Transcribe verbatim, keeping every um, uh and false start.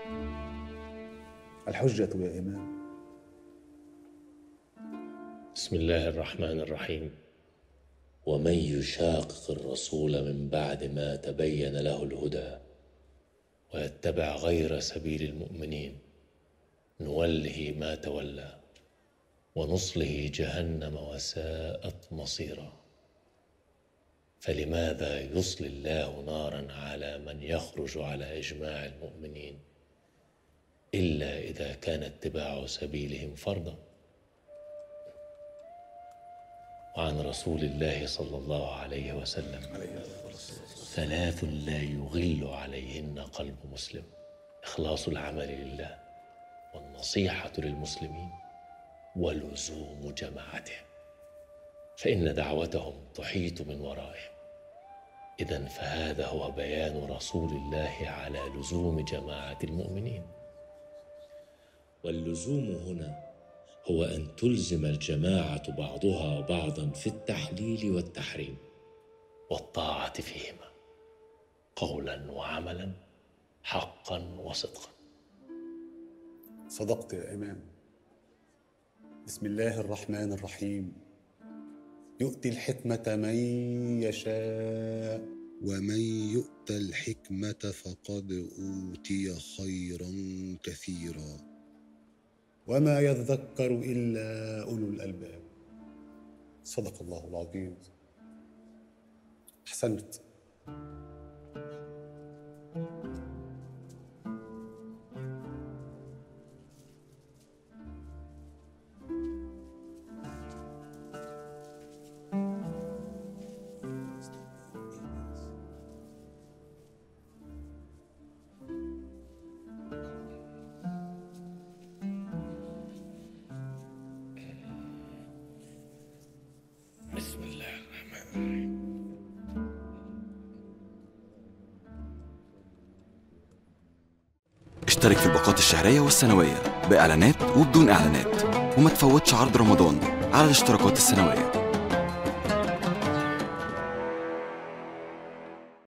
الحجة يا إمام. بسم الله الرحمن الرحيم. ومن يشاقق الرسول من بعد ما تبين له الهدى ويتبع غير سبيل المؤمنين نوله ما تولى ونصله جهنم وساءت مصيرا. فلماذا يصلي الله نارا على من يخرج على إجماع المؤمنين إلا إذا كان اتباع سبيلهم فرضا؟ وعن رسول الله صلى الله عليه وسلم: ثلاث لا يغل عليهن قلب مسلم: إخلاص العمل لله، والنصيحة للمسلمين، ولزوم جماعتهم، فإن دعوتهم تحيط من ورائهم. إذن فهذا هو بيان رسول الله على لزوم جماعة المؤمنين. واللزوم هنا هو أن تلزم الجماعة بعضها بعضا في التحليل والتحريم والطاعة فيهما، قولا وعملا، حقا وصدقا. صدقت يا إمام. بسم الله الرحمن الرحيم. يؤتي الحكمة من يشاء، ومن يؤت الحكمة فقد أوتي خيرا كثيرا، وما يذكر إلا أولو الألباب. صدق الله العظيم. أحسنت. بسم الله الرحمن الرحيم. اشترك في الباقات الشهرية والسنوية بإعلانات وبدون إعلانات، وما تفوتش عرض رمضان على الاشتراكات السنوية.